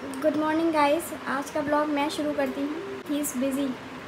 Good morning guys, आज का blog मैं शुरू करती हूँ। He is busy.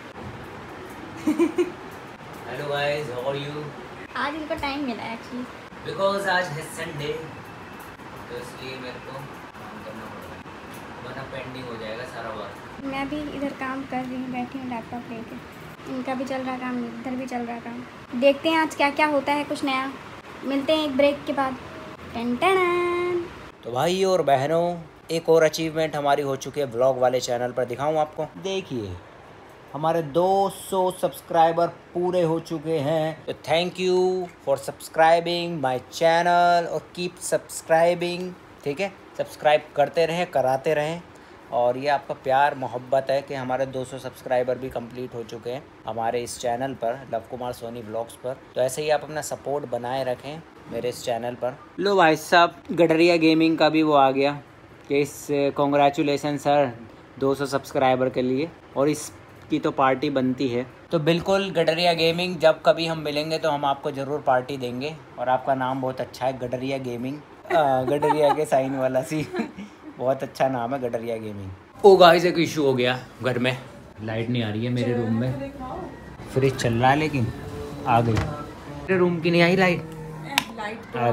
Hello guys, how are you? आज इनको टाइम मिला है एक्चुअली, बिकॉज आज है संडे, तो इसलिए मेरे को काम करना पड़ रहा है, वरना पेंडिंग हो जाएगा सारा वर्क। मैं भी इधर काम कर रही हूँ, बैठी हूँ लैपटॉप लेके। इनका भी चल रहा काम, इधर भी चल रहा काम। देखते हैं आज क्या क्या होता है, कुछ नया। मिलते हैं एक ब्रेक के बाद। टन टन। तो भाई और बहनों, एक और अचीवमेंट हमारी हो चुकी है व्लॉग वाले चैनल पर। दिखाऊं आपको, देखिए हमारे 200 सब्सक्राइबर पूरे हो चुके हैं। तो thank you for subscribing my channel और कीप सब्सक्राइबिंग। ठीक है, सब्सक्राइब करते रहें, कराते रहें। और ये आपका प्यार मोहब्बत है कि हमारे 200 सब्सक्राइबर भी कंप्लीट हो चुके हैं हमारे इस चैनल पर, लव कुमार सोनी व्लॉग्स पर। तो ऐसे ही आप अपना सपोर्ट बनाए रखें मेरे इस चैनल पर। लो भाई साहब, गडरिया गेमिंग का भी वो आ गया कि इस कॉन्ग्रेचुलेसन सर 200 सब्सक्राइबर के लिए, और इसकी तो पार्टी बनती है। तो बिल्कुल गडरिया गेमिंग, जब कभी हम मिलेंगे तो हम आपको ज़रूर पार्टी देंगे। और आपका नाम बहुत अच्छा है, गडरिया गेमिंग। गडरिया के साइन वाला सी बहुत अच्छा नाम है, गडरिया गेमिंग। ओ गाइस, एक इशू हो गया घर में, लाइट नहीं आ रही है मेरे रूम में। फ्रिज चल रहा है लेकिन आ गई। मेरे रूम की नहीं आई लाइट, आ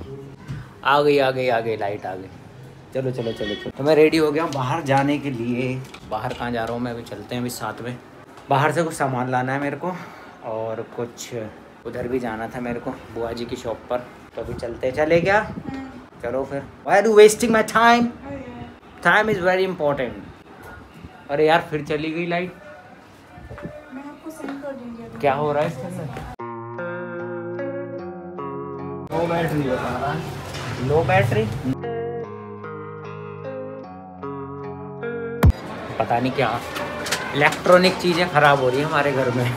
गई लाइट आ गई। चलो चलो चलो चलो। तो मैं रेडी हो गया हूँ बाहर जाने के लिए। बाहर कहाँ जा रहा हूँ मैं, अभी चलते हैं अभी साथ में। बाहर से कुछ सामान लाना है मेरे को, और कुछ उधर भी जाना था मेरे को, बुआ जी की शॉप पर। तो अभी चले क्या? चलो फिर। Why are you wasting my time? Time is very important. अरे यार, फिर चली गई लाइट। मैं आपको सेंड कर दूंगी। क्या हो रहा है इसके अंदर? लो बैटरी बता रहा है। लो बैटरी, पता नहीं क्या इलेक्ट्रॉनिक चीज़ें ख़राब हो रही हैं हमारे घर में।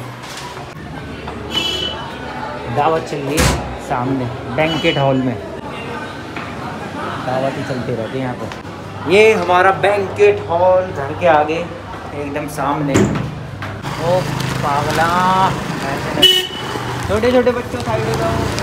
दावत चल रही है सामने बैंकेट हॉल में, दावत ही चलती रहती है यहाँ पर। ये हमारा बैंकेट हॉल घर के आगे एकदम सामने। ओ पागला, छोटे छोटे बच्चों साइड हो जाओ।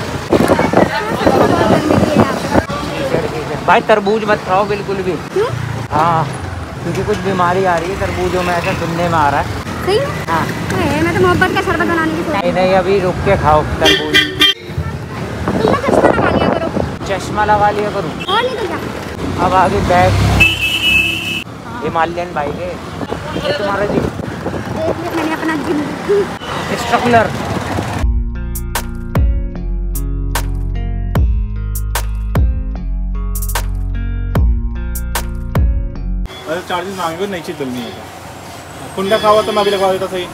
भाई तरबूज मत खाओ बिल्कुल भी। क्यों? हाँ, क्योंकि कुछ बीमारी आ रही है तरबूजों में, ऐसा सुनने में आ रहा है। सही? हाँ। मैं तो मोहब्बत का शरबत बनाने की सोच रही हूँ। नहीं, अभी रुक के खाओ तरबूज। तुम ना चश्मा लगा लिया करो। चश्मा लगा लिया करूँ? और नहीं तो क्या। अब आगे बैग हिमालयन बाइक है। और तुम्हारा जी देख लिया मैंने अपना जिंदगी स्ट्रगलर। अरे चार्जेस मांगे नई चीज डलनी है, कुंडा का हुआ तो मैं भी लगवा देता। सही।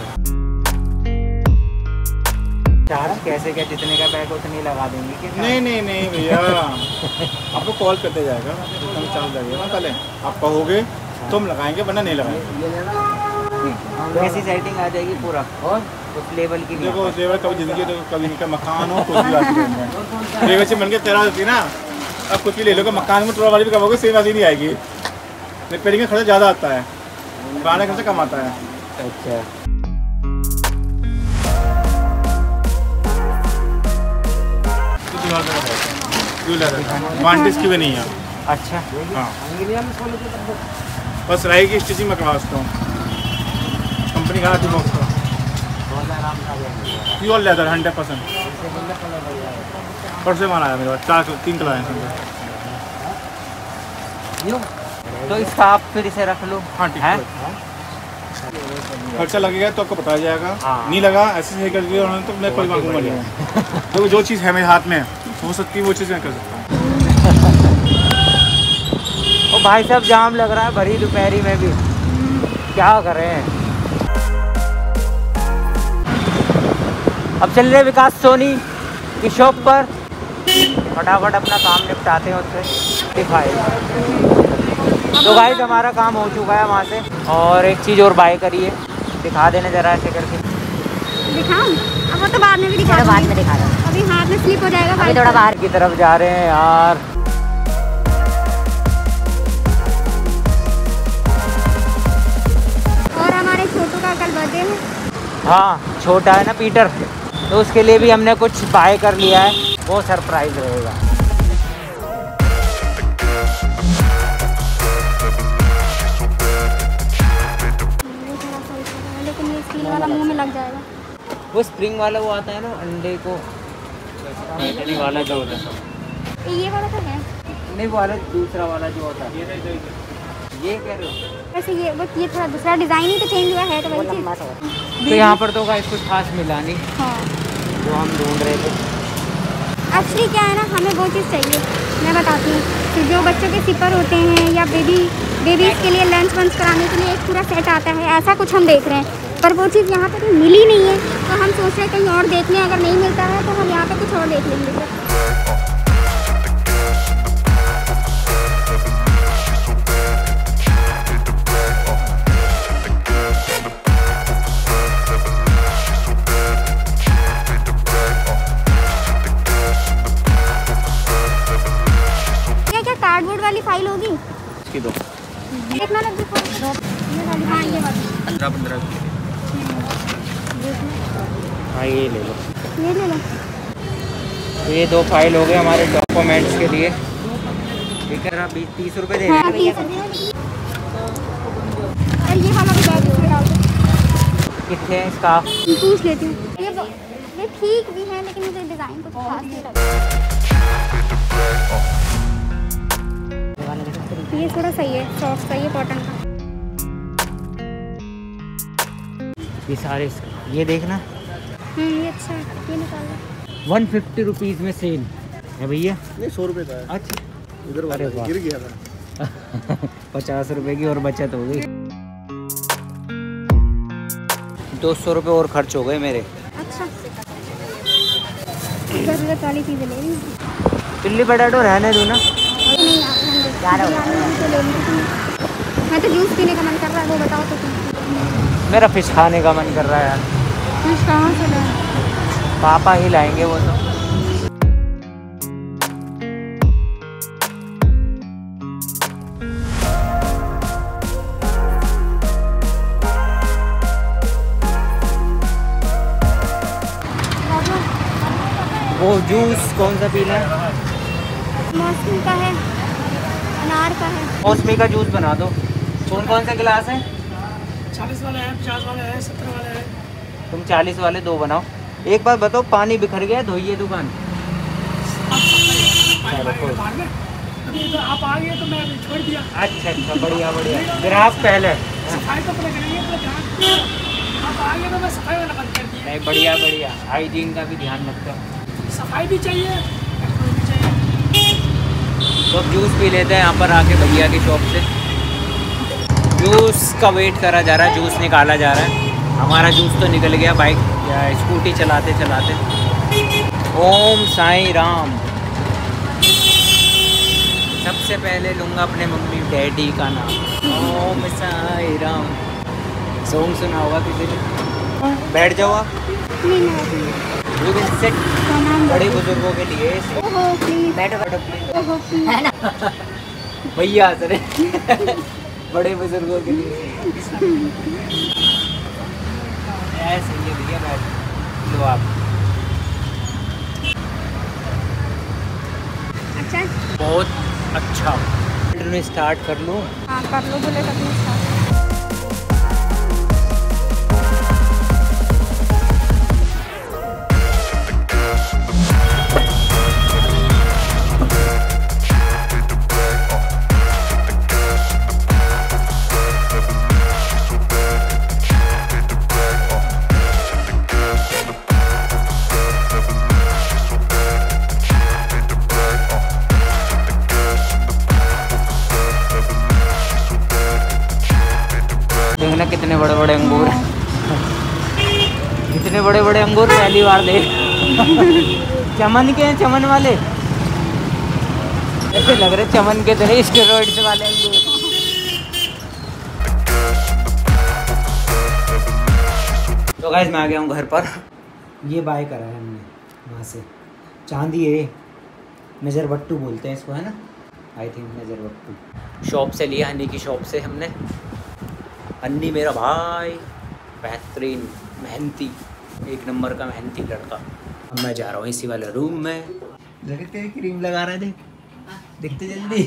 चार्ज कैसे, क्या जितने का बैग उतनी लगा देंगे कि? नहीं भैया आपको कॉल करते जाएगा, जितना भी चार्ज लगेगा ना पहले आप कहोगे तो हम लगाएंगे, वरना नहीं लगाएंगे। तो ऐसी सेटिंग आ जाएगी पूरा, और उस लेवल की देखो उस लेवल कभी जिंदगी, तो कभी इनका मकान हो, कुछ भी बात बच्चे बन के तेरा होती है ना। अब कुछ भी ले लो, मकान में थोड़ा वाली भी कहोगे सेम ऐसी नहीं आएगी। रिपेयरिंग का खर्चा ज़्यादा आता है, पुराने खर्चा कम आता है। अच्छा, वांटिस की भी नहीं है। अच्छा हाँ, बस रहेगी स्टिचिंग में करवा सकता हूँ। कंपनी का प्योर लेदर 100%। परसों माल आया मेरे पास, 3 किलो आए। तो इसका आप फिर इसे रख लो। हाँ ठीक है। खर्चा लगेगा तो आपको बताया जाएगा। हाँ। नहीं लगा ऐसे सही कर दिया उन्होंने तो मैं कोई मांगूंगा नहीं। तो जो चीज़ है मेरे हाथ में हो सकती है वो चीज़ मैं कर सकता हूँ। ओ भाई साहब, जाम लग रहा है भरी दोपहरी में भी, क्या करें। अब चल रहे विकास सोनी की शॉप पर, फटाफट अपना काम निपटाते हैं उससे। दिखाए तो भाई हमारा काम हो चुका है वहाँ से, और एक चीज़ और बाय करिए, दिखा देना जरा ऐसे करके। दिखाऊं? अब वो तो बाद में भी दिखा, बाद में दिखा दो। अभी हाथ में स्लिप हो जाएगा। अभी थोड़ा बाहर की तरफ जा रहे हैं यार। और हमारे छोटू का कल बर्थडे है। हाँ, छोटा है ना पीटर, तो उसके लिए भी हमने कुछ बाय कर लिया है, वो सरप्राइज रहेगा। वो स्प्रिंग वाला वो आता है ना अंडे को वाला जो होता है। ये वाला तो है नहीं, वो वाला दूसरा वाला जो होता है। ये कह रहे हो? वैसे ये थोड़ा दूसरा डिज़ाइन ही तो चेंज हुआ है तो वही चीज़। तो यहाँ पर तो गाइस कुछ खास मिला नहीं हाँ जो हम ढूंढ रहे थे। एक्चुअली क्या है ना, हमें वो चीज़ चाहिए, मैं बताती हूँ। तो जो बच्चों के सिपर होते हैं या बेबीज़ के लिए लंच वंच कराने के लिए एक पूरा सेट आता है, ऐसा कुछ हम देख रहे हैं। पर वो चीज़ यहाँ पर मिली नहीं है, तो हम सोच रहे हैं कहीं और देख लें। अगर नहीं मिलता है तो हम यहाँ पे कुछ और देख लेंगे। क्या क्या कार्डबोर्ड वाली फाइल होगी? इसकी दो देखना लग ये वाली। हाँ ये वाली 15 हाँ ये ले लो। ये ले लो। तो ये 2 फाइल हो गए हमारे डॉक्यूमेंट्स के लिए। ठीक है, आप 30 रुपये दे हाँ, देंगे। और ये वाला भी बैग इसमें डाल दो। कितने हैं स्काफ? पूछ लेती हूँ। ये ठीक भी है लेकिन मुझे डिज़ाइन कुछ खास नहीं लगा। ये थोड़ा सही है, सॉफ्ट सा, ये कॉटन का। ये सारे ये देखना ये अच्छा है, ये निकाल लो। 150 रुपीज़ में सेल है भैया। नहीं 100 रुपये का है। अच्छा, इधर अरे वाह। गिर गया था। 50 रुपए की और बचत हो गई। 200 रुपये और खर्च हो गए मेरे। अच्छा, ज़रूरत वाली चीज़ें ले रही हूँ। चिल्ली पटाटो रहने दो ना। नहीं मैं तो जूस पीने का मन कर रहा है, वो बताओ तो तुम। मेरा फिश खाने का मन कर रहा है यार। फिश कहाँ से लाए? पापा ही लाएंगे वो तो। वो जूस कौन सा पीना है? मौसमी का है, अनार का है। मौसमी का जूस बना दो। कौन से गिलास है? 40 वाले हैं, 50 वाले हैं, 70 वाले हैं। तुम 40 वाले 2 बनाओ। एक बात बताओ, पानी बिखर गया, धोइए दुकान। अभी तो आप आ गए तो मैं अभी छोड़ दिया। अच्छा, बढ़िया बढ़िया। ग्राहक पहले। सफाई तो पहले करेंगे, आप आ गए तो मैं सफाई वाला बंद कर दिया। नहीं, बढ़िया बढ़िया। हाइजीन का भी ध्यान रखो। सफाई भी चाहिए, पेट्रोल भी चाहिए। तो अब जूस पी लेते हैं यहाँ पर आके भैया की शॉप से। जूस का वेट करा जा रहा है, जूस निकाला जा रहा है। हमारा जूस तो निकल गया बाइक या स्कूटी चलाते चलाते। ओम साईं राम। सबसे पहले लूँगा अपने मम्मी डैडी का नाम। ओम साईं राम। सॉन्ग सुना होगा किसी ने। बैठ जाओ आप। You can sit। बड़े बुजुर्गों के लिए बैठो बैठो प्लीज। भैया हंस रहे। बड़े बुजुर्गों के लिए ऐसे ही भैया बैठ लो आप। अच्छा, बहुत अच्छा। स्टार्ट कर लूँ? हाँ कर लो, बोले करना स्टार्ट। देखना कितने बड़े बड़े अंगूर हैं। कितने बड़े बड़े अंगूर पहली बार देख। चमन के हैं, चमन वाले ऐसे लग रहे चमन के तरह स्टेरॉइड्स वाले अंगूर। तो गाइस मैं आ गया हूँ घर पर। ये बाय करा है हमने वहाँ से, चांदी है, नज़र बट्टू बोलते हैं इसको, है ना, आई थिंक नज़र बट्टू। शॉप से लिया, हनी की शॉप से हमने। अन्नी मेरा भाई बेहतरीन मेहनती, एक नंबर का मेहनती लड़का। अब मैं जा रहा हूँ इसी वाले रूम में। देखते हैं क्रीम लगा रहा है, देख देखते जल्दी।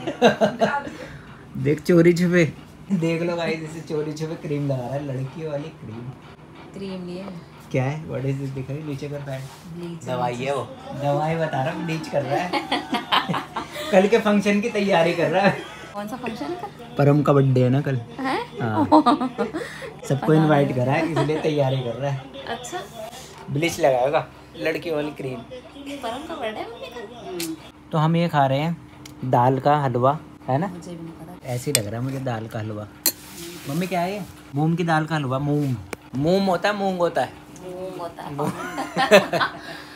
देख चोरी छुपे, देख लो भाई जैसे चोरी छुपे क्रीम लगा रहा है, लड़की वाली क्रीम। क्रीम लिए क्या है? What is this? दिख रही नीचे कर रहा है, दवाई है वो, दवाई बता रहा हूँ, ब्लीच कर रहा है। कल के फंक्शन की तैयारी कर रहा है। कौन सा फंक्शन है? परम का बर्थडे है ना कल। है? हाँ। सबको इनवाइट करा है, इसलिए तैयारी कर रहा है। अच्छा, ब्लीच लगाएगा, लड़की वाली क्रीम। परम का बर्थडे है मम्मी का। तो हम ये खा रहे हैं दाल का हलवा, है ना? मुझे भी नहीं पता। ऐसे ही लग रहा है मुझे दाल का हलवा। मम्मी क्या है ये? मूंग की दाल का हलवा। मूंग मूंग होता है, मूंग होता है, मूंग होता है।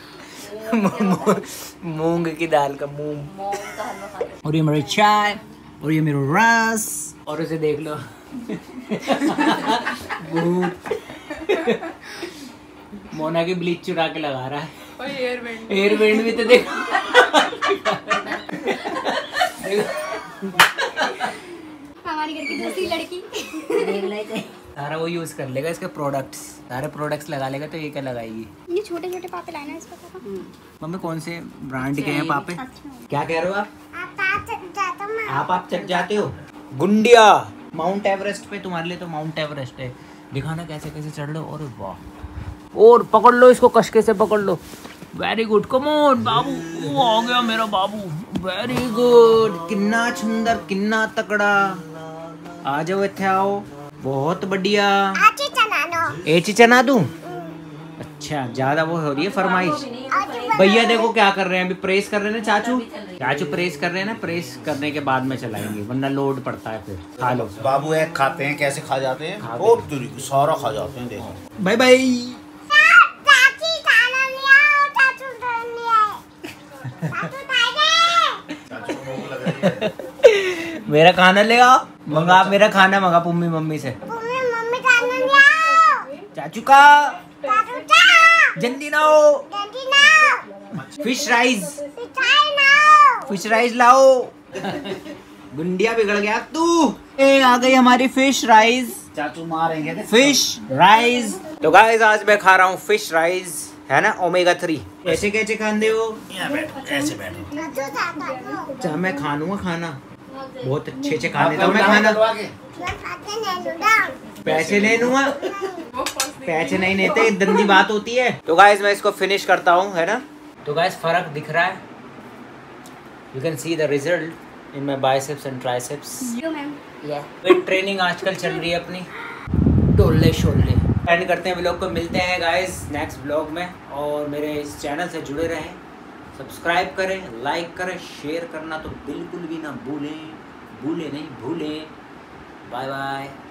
मूंग की दाल का मूंग। मूंग का हलवा खा रहे और ये मेरी चाय, और ये मेरा रस, और उसे देख लो। मोना की ब्लीच चुरा के लगा रहा है। हो। एयर बैंड भी तो देखो। हमारी घर की दूसरी लड़की सारा वो यूज कर लेगा, इसके प्रोडक्ट्स, सारे प्रोडक्ट्स लगा लेगा। तो ये क्या लगाएगी? ये छोटे छोटे पापे लाए ना इसको पापा। मम्मी कौन से ब्रांड के हैं पापे? क्या कह रहे हो आप चढ़ जाते हो? गुंडिया माउंट एवरेस्ट पे, तुम्हारे लिए तो माउंट एवरेस्ट है। दिखाना कैसे कैसे चढ़ लो। और वाह, और पकड़ लो इसको, कशके से पकड़ लो। वेरी गुड, कम ऑन बाबू, वो आ गया मेरा बाबू। वेरी गुड, किन्ना सुंदर, किन्ना तकड़ा। आ जाओ, इत्थे आओ। बहुत बढ़िया। एची चना दूं? अच्छा, ज्यादा वो हो रही है फरमाइश। भैया देखो क्या कर रहे हैं, अभी प्रेस कर रहे हैं ना चाचू। चाचू प्रेस कर रहे हैं ना, प्रेस करने के बाद में चलाएंगे, वरना लोड पड़ता है फिर। खा लो बाबू, एक खाते हैं, कैसे खा जाते हैं? ओ तुरी को सारा खा जाते हैं, देखो। Bye bye. मेरा खाना ले आओ, मंगा मेरा खाना मंगा पुम्मी मम्मी से। चाचू का जल्दी ना हो। फिश राइस, फिश राइस लाओ। गुंडिया बिगड़ गया तू। आ गई हमारी फिश राइस। चाचू मारेंगे फिश राइस। तो गाइस आज मैं खा रहा हूँ फिश राइस, है ना, ओमेगा 3। कैसे कैसे खाते हो? ऐसे बैठो। अच्छा, मैं खा लूंगा खाना, बहुत अच्छे अच्छे खाने तो मैं खाना। पैसे ले लूंगा, पैसे नहीं लेते, गंदी बात होती है। तो गाइस मैं इसको फिनिश करता हूँ, है ना। तो गाइस फर्क दिख रहा है, you can see the result in my biceps and triceps. Weight training आजकल चल रही है अपनी, टोले शोले। एंड करते हैं व्लॉग को, मिलते हैं गाइस नेक्स्ट व्लॉग में। और मेरे इस चैनल से जुड़े रहें, सब्सक्राइब करें, लाइक करें, शेयर करना तो बिल्कुल भी ना भूलें, भूलें नहीं भूलें। Bye bye.